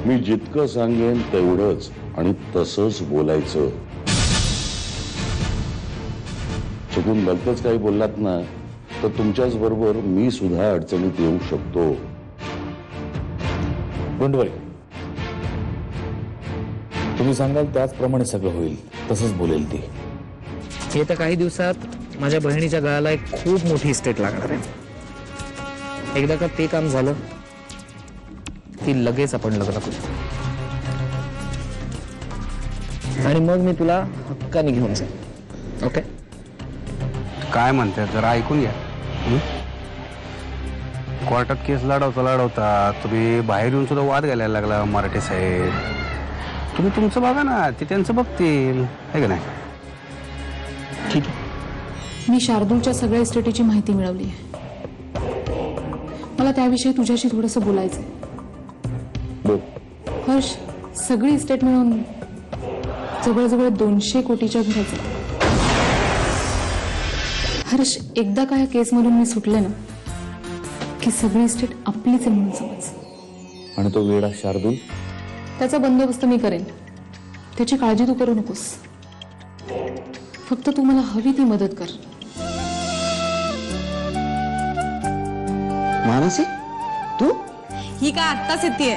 मी जितकं सांगेन तेवढंच आणि तसंच बोलायचं. चुकून भलतंच काही बोललात ना तर तुमच्याच बरोबर मी सुद्धा अडचणीत येऊ शकतो. डोंट वरी, तुम्ही सांगाल त्याचप्रमाणे सगळं होईल, तसंच बोलेल ती. येत्या काही दिवसात माझ्या बहिणीच्या गळाला एक खूप मोठी इस्टेट लागणार आहे. एकदा का ते काम झालं की लगेच आपण लग्न करू आणि मग मी तुला हक्काने घेऊन जाईन. ओके? काय म्हणते जरा ऐकून घ्या. कोर्टात केस लढवता तुम्ही बाहेर येऊन सुद्धा वाद घालायला लागला. मराठे साहेब, तुम्ही तुमचं बघा ना, ते त्यांचं बघतील, आहे का नाही? ठीक आहे. मी शार्दूलच्या सगळ्या इस्टेटीची माहिती मिळवली आहे. मला त्याविषयी तुझ्याशी थोडंसं बोलायचंय. बोल. हर्ष, सगळी इस्टेट मिळून जवळजवळ 200 कोटीच्या घराचं. हर्ष, एकदा का या केसमधून मी सुटले ना की सगळी इस्टेट आपलीच आहे म्हणून समज. आणि तो वेडा शार्दूल? त्याचा बंदोबस्त मी करेन, त्याची काळजी तू करू नकोस. फक्त तू मला हवी ती मदत कर. मानसी, तू ही काय आत्ताच येतेय?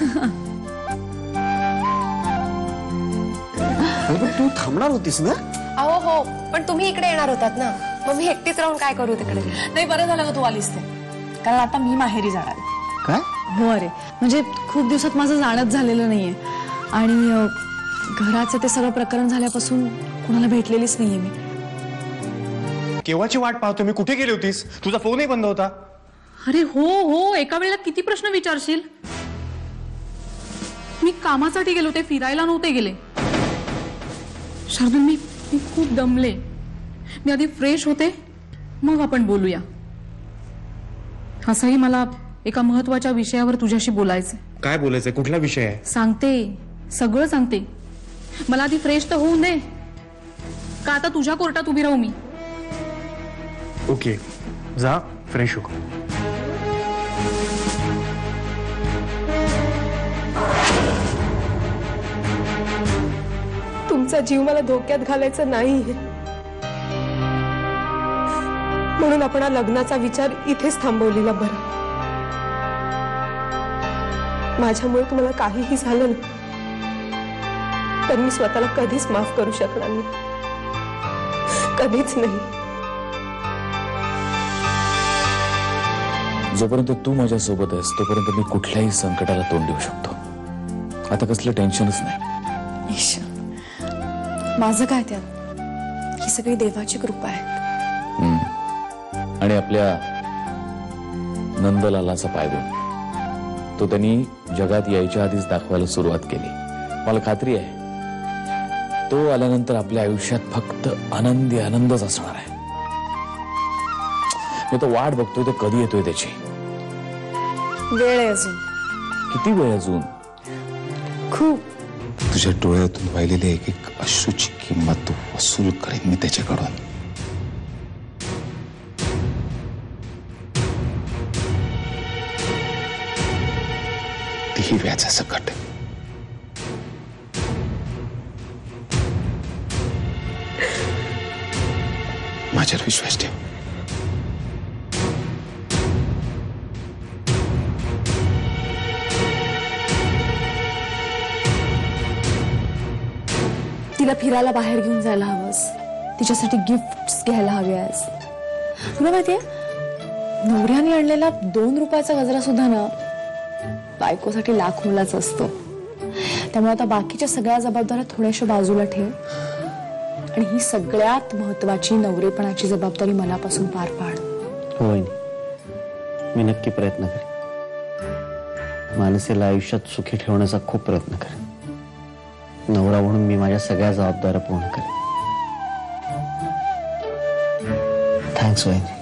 तू थांबणार होतीस ना? अहो हो, पण तुम्ही इकडे येणार होतात ना, मग मी एकटीच राहून काय करू तिकडे. नाही, बरं झालं का तू आलीस ते, कारण आता मी माहेरी जाणार आहे. काय? हो, अरे म्हणजे खूप दिवसात माझं जाणंच झालेलं नाहीये आणि घराचं ते सगळं प्रकरण झाल्यापासून कुणाला भेटलेलीच नाहीये मी. केव्हाची वाट पाहतो मी. कुठे गेली होतीस? तुझा फोनही बंद होता. अरे हो हो, एका वेळेला किती प्रश्न विचारशील. मी कामासाठी गेले होते, फिरायला नव्हते गेले. शार्दूल, मी खूप दमले. मी आधी फ्रेश होते, मग आपण बोलूया. असंही मला एका महत्वाच्या विषयावर तुझ्याशी बोलायचंय. काय बोलायचंय? कुठला विषय आहे? सांगते, सगळं सांगते. मला आधी फ्रेश तर होऊन दे. का आता तुझ्या कोर्टात उभी राहू मी? ओके, जा फ्रेश हो. तुमचा जीव मला धोक्यात घालायचा नाही, म्हणून आपण हा लग्नाचा विचार इथेच थांबवलेला बरा. माझ्यामुळे तुम्हाला काहीही झालं ना तर मी स्वतःला कधीच माफ करू शकणार नाही, कधीच नाही. जोपर्यंत तू माझ्या सोबत आहेस तोपर्यंत मी कुठल्याही संकटाला तोंड देऊ शकतो. आता कसलं टेन्शनच नाही. ईश, माझं काय त्यात? ही सगळी देवाची कृपा आहे. आणि आपल्या नंदलालाचा पायगुण तो त्यांनी जगात यायच्या आधीच दाखवायला सुरुवात केली. मला खात्री आहे तो आल्यानंतर आपल्या आयुष्यात फक्त आनंदी आनंदच असणार आहे. मी तो वाट बघतोय तो कधी येतोय त्याची. वेळ आहे अजून. किती वेळ अजून? खूप. तुझ्या डोळ्यातून वाहिलेले एक एक अश्रूची किंमत वसूल करेन मी त्याच्याकडून. तीही व्याजासकट. माझ्यावर विश्वास ठेव. तिला फिरायला बाहेर घेऊन जायला हवंस, तिच्यासाठी गिफ्ट्स घ्यायला हवे आहेस. तुला माहितीये, नवऱ्याने आणलेला 2 रुपयाचा गजरा सुद्धा ना बायकोसाठी लाख मोलाचा असतो. त्यामुळे आता बाकीच्या सगळ्या जबाबदाऱ्या थोड्याशा बाजूला ठेव आणि ही सगळ्यात महत्वाची नवरेपणाची जबाबदारी मनापासून पार पाड. होय, मी नक्की प्रयत्न करेन. मानसीला आयुष्यात सुखी ठेवण्याचा खूप प्रयत्न करेन. नवरा म्हणून मी माझ्या सगळ्या जबाबदाऱ्या पूर्ण करेन. थँक्स वहिनी.